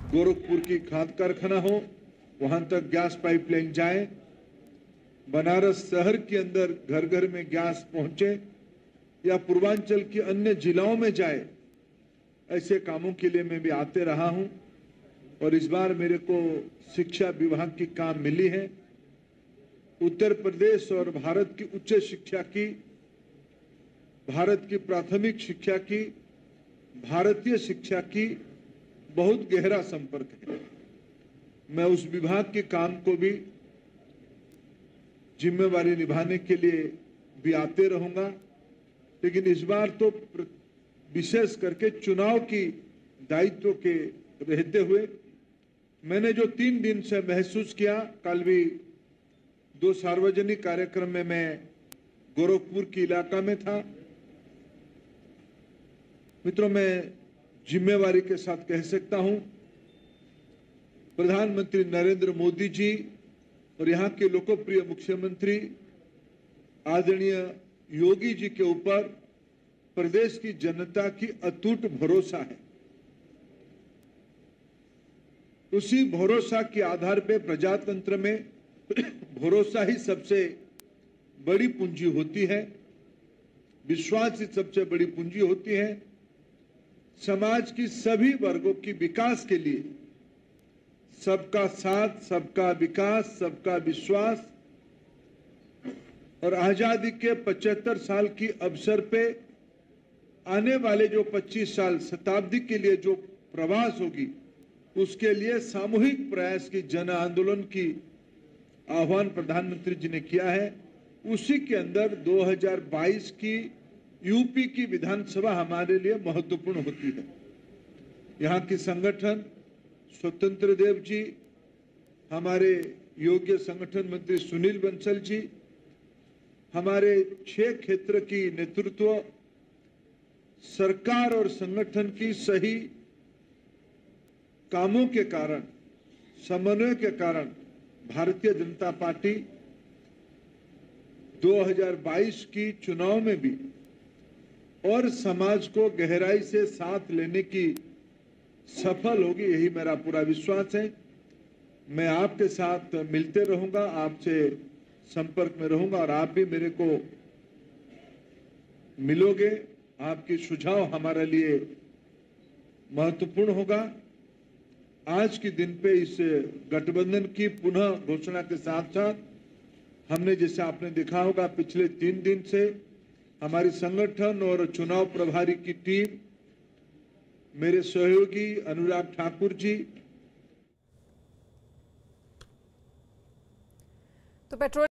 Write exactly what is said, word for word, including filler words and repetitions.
गोरखपुर की खाद कारखाना हो, वहां तक गैस पाइपलाइन जाए, बनारस शहर के अंदर घर घर में गैस पहुंचे या पूर्वांचल के अन्य जिलाओं में जाए, ऐसे कामों के लिए मैं भी आते रहा हूं। और इस बार मेरे को शिक्षा विभाग की काम मिली है। उत्तर प्रदेश और भारत की उच्च शिक्षा की, भारत की प्राथमिक शिक्षा की, भारतीय शिक्षा की बहुत गहरा संपर्क है। मैं उस विभाग के काम को भी जिम्मेवारी निभाने के लिए भी आते रहूंगा, लेकिन इस बार तो विशेष करके चुनाव की दायित्व के रहते हुए मैंने जो तीन दिन से महसूस किया, कल भी दो सार्वजनिक कार्यक्रम में मैं गोरखपुर के इलाका में था। मित्रों, मैं जिम्मेवारी के साथ कह सकता हूं, प्रधानमंत्री नरेंद्र मोदी जी और यहाँ के लोकप्रिय मुख्यमंत्री आदरणीय योगी जी के ऊपर प्रदेश की जनता की अटूट भरोसा है। उसी भरोसा के आधार पे प्रजातंत्र में भरोसा ही सबसे बड़ी पूंजी होती है, विश्वास ही सबसे बड़ी पूंजी होती है। समाज की सभी वर्गों की विकास के लिए सबका साथ, सबका विकास, सबका विश्वास और आजादी के पचहत्तर साल की अवसर पे आने वाले जो पच्चीस साल शताब्दी के लिए जो प्रवास होगी, उसके लिए सामूहिक प्रयास की जन आंदोलन की आह्वान प्रधानमंत्री जी ने किया है। उसी के अंदर दो हज़ार बाईस की यूपी की विधानसभा हमारे लिए महत्वपूर्ण होती है। यहाँ की संगठन स्वतंत्र देव जी, हमारे योग्य संगठन मंत्री सुनील बंसल जी, हमारे छह क्षेत्र की नेतृत्व, सरकार और संगठन की सही कामों के कारण, समन्वय के कारण भारतीय जनता पार्टी दो हज़ार बाईस की चुनाव में भी और समाज को गहराई से साथ लेने की सफल होगी, यही मेरा पूरा विश्वास है। मैं आपके साथ मिलते रहूंगा, आपसे संपर्क में रहूंगा और आप भी मेरे को मिलोगे। आपकी सुझाव हमारे लिए महत्वपूर्ण होगा। आज के दिन पे इस गठबंधन की पुनः घोषणा के साथ साथ हमने, जैसे आपने देखा होगा, पिछले तीन दिन से हमारी संगठन और चुनाव प्रभारी की टीम, मेरे सहयोगी अनुराग ठाकुर जी, तो पेट्रोल